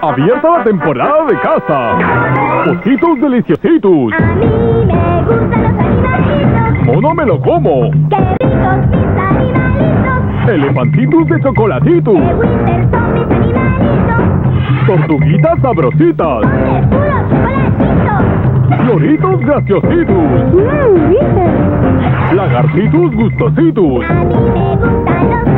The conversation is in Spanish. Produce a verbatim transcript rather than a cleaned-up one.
Abierta la temporada de caza. Mosquitos deliciositos. A mí me gustan los animalitos. Mono me lo como. ¡Qué ricos mis animalitos! Elefantitos de chocolatitos. ¡Qué winter son mis animalitos! Tortuguitas sabrositas. ¡Son de puros chocolatitos! Floritos graciositos. ¡Mmm, winter! Lagartitos gustositos. A mí me gustan los